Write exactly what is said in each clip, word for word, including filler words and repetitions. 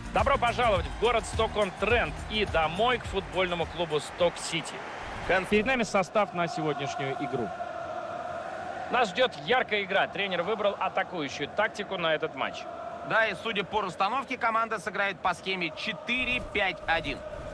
Добро пожаловать в город Сток-он-Трент и домой к футбольному клубу Сток-Сити. Перед нами состав на сегодняшнюю игру. Нас ждет яркая игра. Тренер выбрал атакующую тактику на этот матч. Да, и судя по расстановке, команда сыграет по схеме четыре пять один.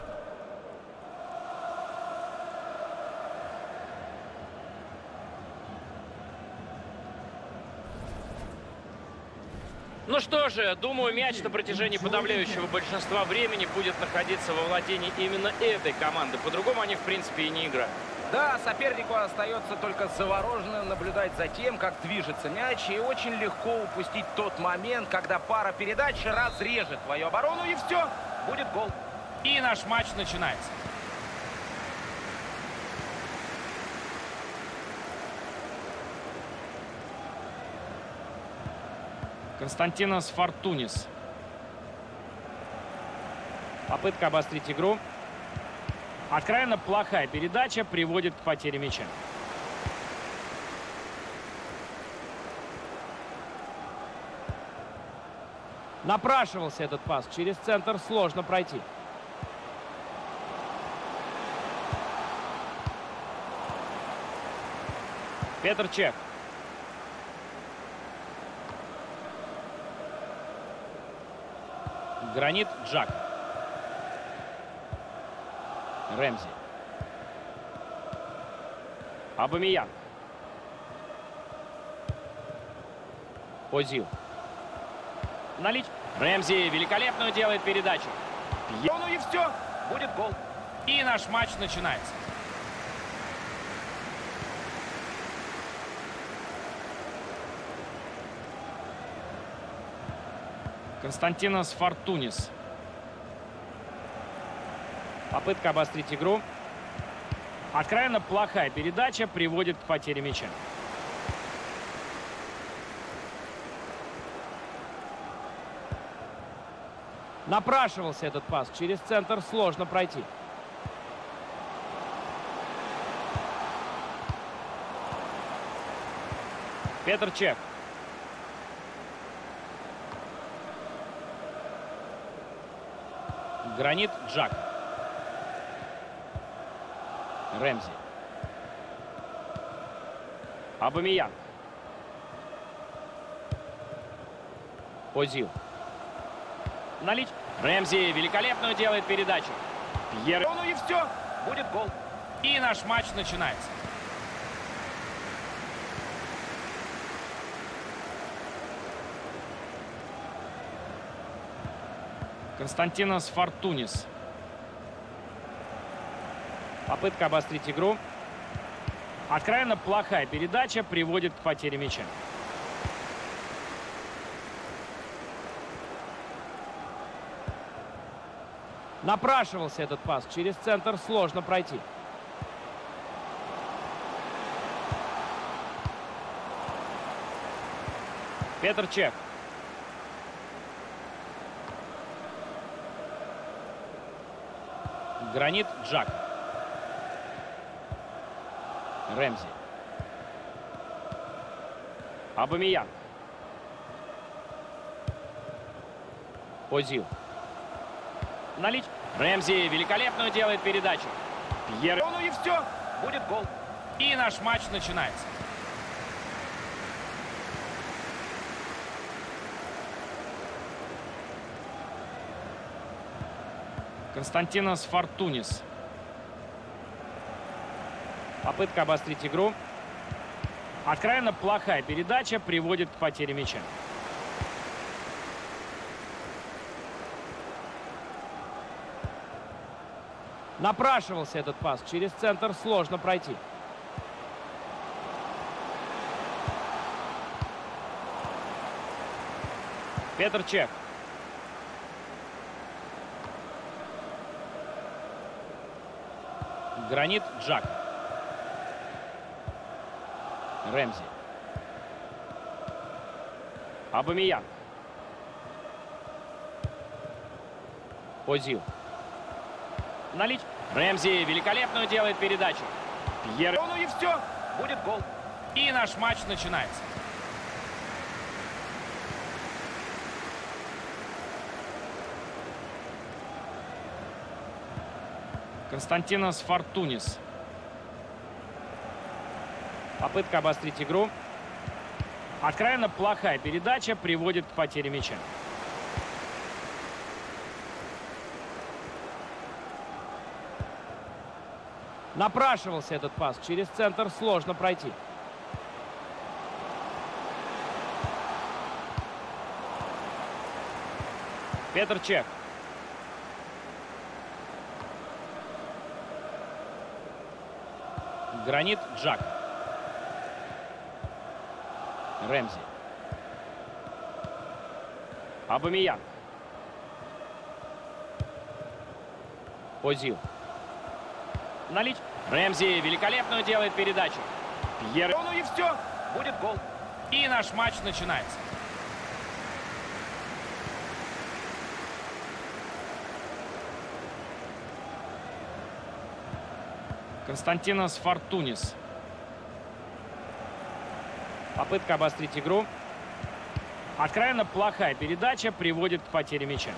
Ну что же, думаю, мяч на протяжении подавляющего большинства времени будет находиться во владении именно этой команды. По-другому они, в принципе, и не играют. Да, сопернику остается только завороженно наблюдать за тем, как движется мяч, и очень легко упустить тот момент, когда пара передач разрежет твою оборону, и все, будет гол. И наш матч начинается. Константинос Фортунис. Попытка обострить игру. Откровенно плохая передача приводит к потере мяча. Напрашивался этот пас. Через центр сложно пройти. Петр Чех. Гранит Джак. Рэмзи. Абамиян. Озил. Налить. Рэмзи великолепную делает передачу. Ну и все, будет гол. И наш матч начинается. Константинос Фортунис. Попытка обострить игру. Откровенно плохая передача приводит к потере мяча. Напрашивался этот пас. Через центр сложно пройти. Петр Чех. Гранит Джак. Рэмзи. Абамиян. Озил. Налить. Рэмзи великолепную делает передачу. Пьер. Ну и все, будет гол. И наш матч начинается. Константинос Фортунис. Попытка обострить игру. Откровенно плохая передача приводит к потере мяча. Напрашивался этот пас. Через центр сложно пройти. Петр Чех. Гранит Джак. Рэмзи. Абамиян. Озил. Налить. Рэмзи великолепную делает передачу. Пьер. Ну и все, будет гол. И наш матч начинается. Константинос Фортунис. Попытка обострить игру. Откровенно плохая передача приводит к потере мяча. Напрашивался этот пас. Через центр сложно пройти. Петр Чех. Гранит Джак. Рэмзи. Абамиян. Озил. Налить. Рэмзи великолепную делает передачу. Пьер. Ну и все, будет гол. И наш матч начинается. Константинос Фортунис. Попытка обострить игру. Откровенно плохая передача приводит к потере мяча. Напрашивался этот пас. Через центр сложно пройти. Петр Чех. Гранит Джак. Рэмзи. Абамиян. Озил. Налить. Рэмзи великолепную делает передачу. Пьер. Ну и все. Будет гол. И наш матч начинается. Константинос Фортунис. Попытка обострить игру. Откровенно плохая передача приводит к потере мяча.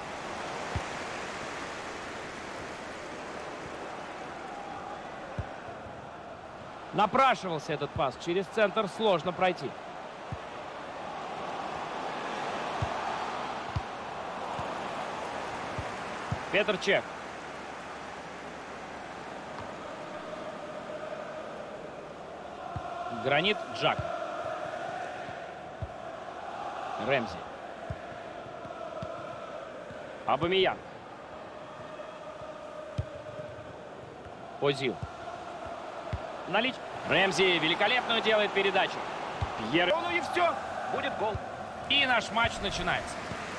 Напрашивался этот пас. Через центр сложно пройти. Петр Чех. Гранит Джак. Рэмзи. Абамиян. Озил. Налить. Рэмзи великолепную делает передачу. Пьер. Ну и все. Будет гол. И наш матч начинается.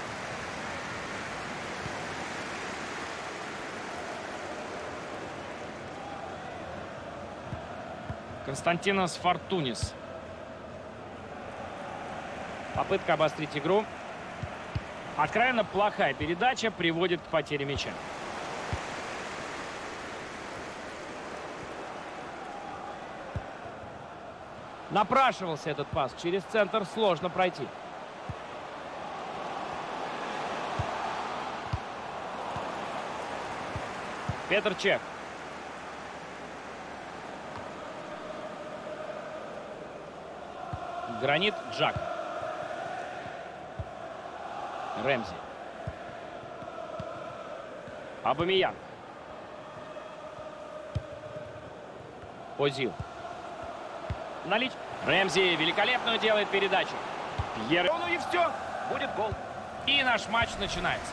Константинос Фортунис. Попытка обострить игру. Откровенно плохая передача приводит к потере мяча. Напрашивался этот пас. Через центр сложно пройти. Петр Чех. Гранит Джак. Рэмзи. Абамиян. Озил. Налить. Рэмзи великолепную делает передачу. Пьер. Ну и все. Будет гол. И наш матч начинается.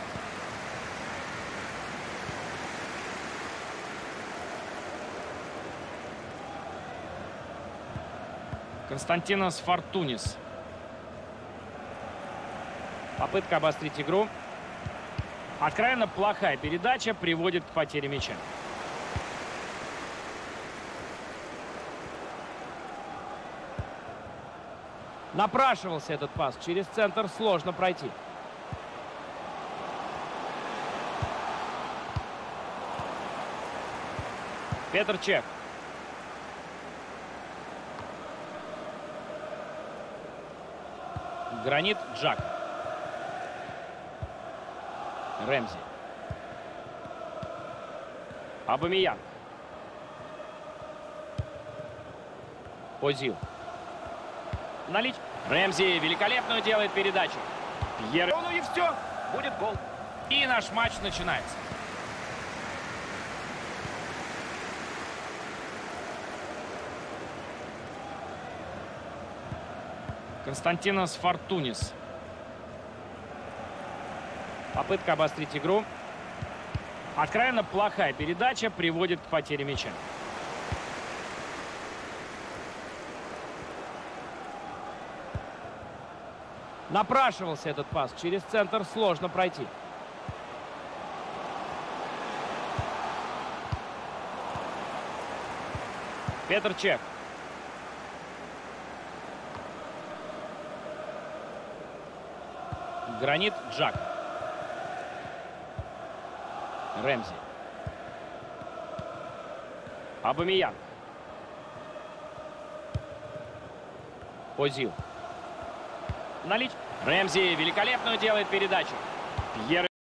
Константинос Фортунис. Попытка обострить игру. Откровенно плохая передача приводит к потере мяча. Напрашивался этот пас. Через центр сложно пройти. Петр Чех. Гранит Джак. Рэмзи. Абамиян. Озил. Налить. Рэмзи великолепную делает передачу. Пьер. Ну и все. Будет гол. И наш матч начинается. Константинос Фортунис. Попытка обострить игру. Откровенно плохая передача приводит к потере мяча. Напрашивался этот пас. Через центр сложно пройти. Петр Чех. Гранит Джак. Рэмзи. Абамиян. Озил. Налить. Рэмзи великолепную делает передачу. Пьер.